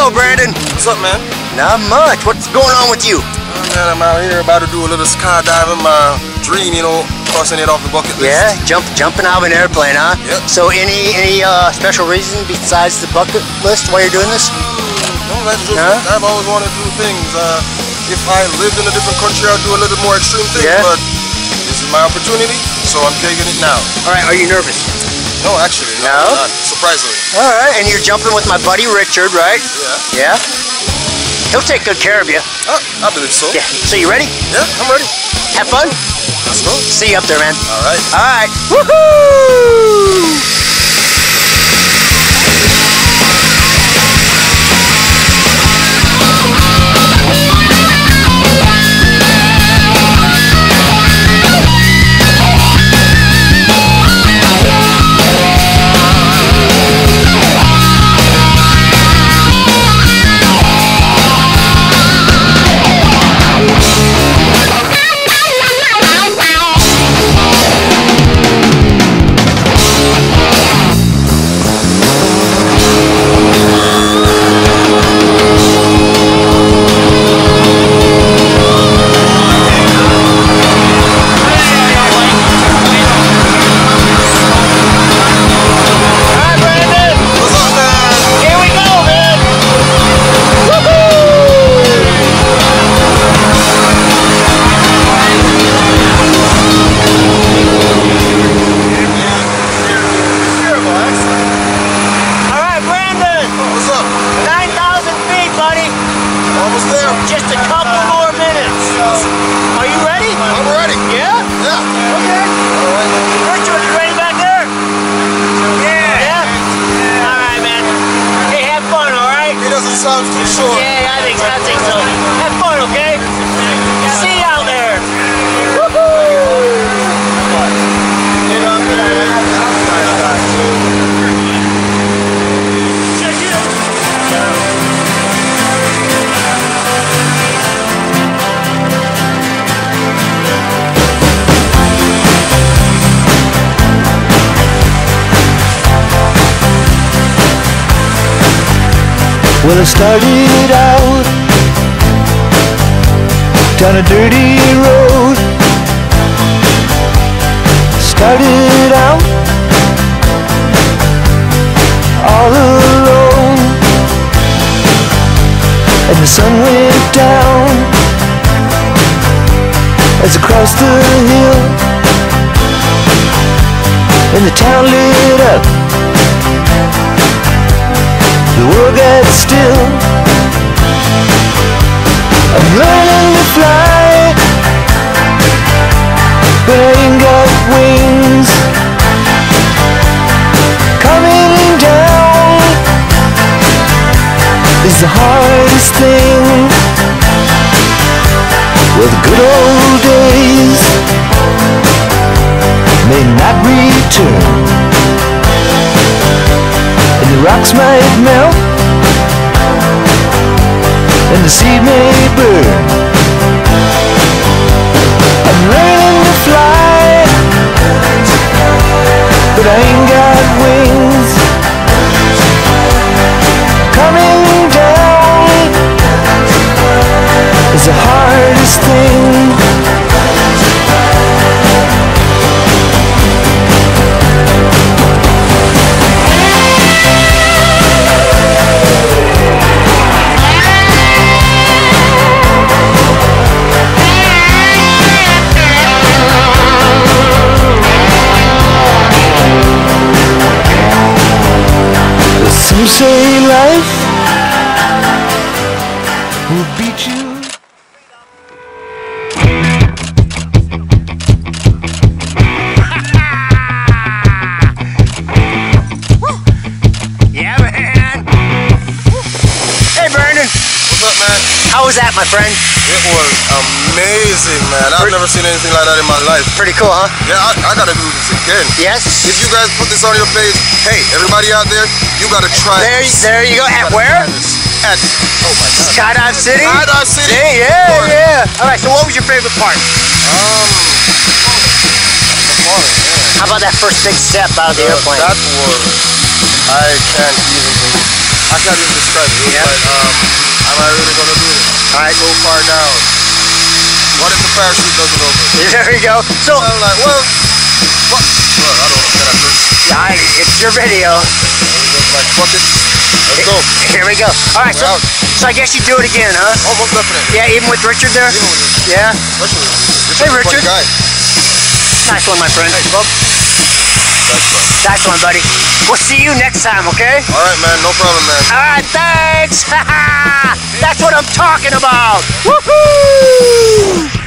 Brandon. What's up, man? Not much. What's going on with you? Man, I'm out here about to do a little skydiving. My dream, you know, crossing it off the bucket list. Yeah, jumping out of an airplane, huh? Yep. So any special reason besides the bucket list why you're doing this? No, that's just, I've always wanted to do things. If I lived in a different country, I'd do a little more extreme things. Yeah. But this is my opportunity, so I'm taking it now. All right, are you nervous? No, actually, no? Not, surprisingly. All right, and you're jumping with my buddy Richard, right? Yeah. Yeah? He'll take good care of you. I believe so. Yeah. So you ready? Yeah, I'm ready. Have fun? Let's go. See you up there, man. All right. All right. Woohoo! Just a couple more minutes. Are you ready? I'm ready. Yeah? Yeah. Okay. All right. Richard, you ready back there? Yeah. Yeah? All right, man. Hey, have fun, all right? He doesn't sound too sure. Yeah, I think so. Have fun, okay? See you out there. Woohoo! Well, I started out down a dirty road. Started out all alone, and the sun went down as I crossed the hill, and the town lit up. The world got still. I'm learning to fly, but I ain't got wings. Coming down is the hardest thing. Well, the good old days may not return, and the rocks might melt, and the sea may burn. I'm learning to fly, but I ain't got wings. Coming down is the hardest thing. Some say life will beat you. Yeah, man. Hey, Brandon. What's up, man? How was that, my friend? It was amazing, man. I've never seen anything like that in my life. Pretty cool, huh? Yeah, I gotta do this again. Yes. If you guys put this on your page, hey, everybody out there, you gotta try this. There you go. At where? At, oh my God. Skydive City? Skydive City. See, yeah. All right, so what was your favorite part? How about that first big step out of the airplane? That was, I can't even believe. I can't even describe it. It was like, am I really gonna do this? Alright. So far down. What if the parachute doesn't open? There you go. So I'm like, well, what? Well, I don't know. Can I curse? it's your video. Like, fuck it. Let's go. Here we go. All right, so I guess you do it again, huh? Almost definitely. Yeah, even with Richard there? Even with Richard. Yeah? Hey, Richard. Guy. Nice one, my friend. Hey, bub. That's fun. Nice one, buddy. We'll see you next time, okay? All right, man. No problem, man. All right, thanks. That's what I'm talking about. Woohoo!